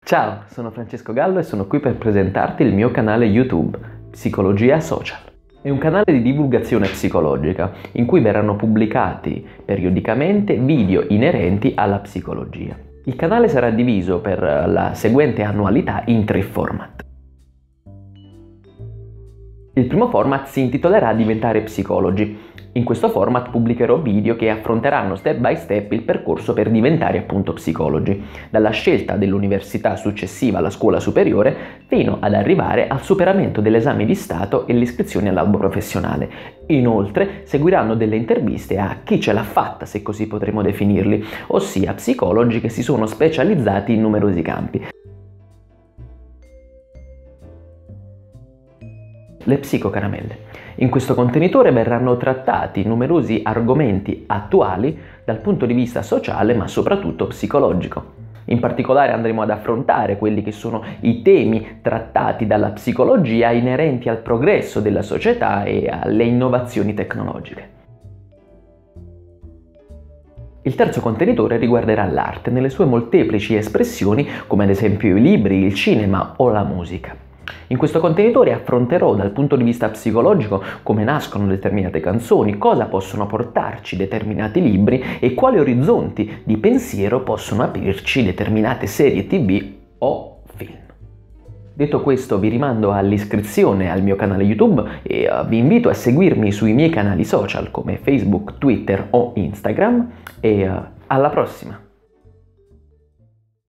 Ciao, sono Francesco Gallo e sono qui per presentarti il mio canale YouTube, Psicologia Social. È un canale di divulgazione psicologica in cui verranno pubblicati periodicamente video inerenti alla psicologia. Il canale sarà diviso per la seguente annualità in 3 format. Il primo format si intitolerà Diventare psicologi. In questo format pubblicherò video che affronteranno step by step il percorso per diventare appunto psicologi, dalla scelta dell'università successiva alla scuola superiore fino ad arrivare al superamento dell'esame di Stato e l'iscrizione all'albo professionale. Inoltre seguiranno delle interviste a chi ce l'ha fatta, se così potremmo definirli, ossia psicologi che si sono specializzati in numerosi campi. Le psicocaramelle. In questo contenitore verranno trattati numerosi argomenti attuali dal punto di vista sociale ma soprattutto psicologico. In particolare andremo ad affrontare quelli che sono i temi trattati dalla psicologia inerenti al progresso della società e alle innovazioni tecnologiche. Il terzo contenitore riguarderà l'arte nelle sue molteplici espressioni, come ad esempio i libri, il cinema o la musica. In questo contenitore affronterò dal punto di vista psicologico come nascono determinate canzoni, cosa possono portarci determinati libri e quali orizzonti di pensiero possono aprirci determinate serie TV o film. Detto questo, vi rimando all'iscrizione al mio canale YouTube e vi invito a seguirmi sui miei canali social come Facebook, Twitter o Instagram e alla prossima!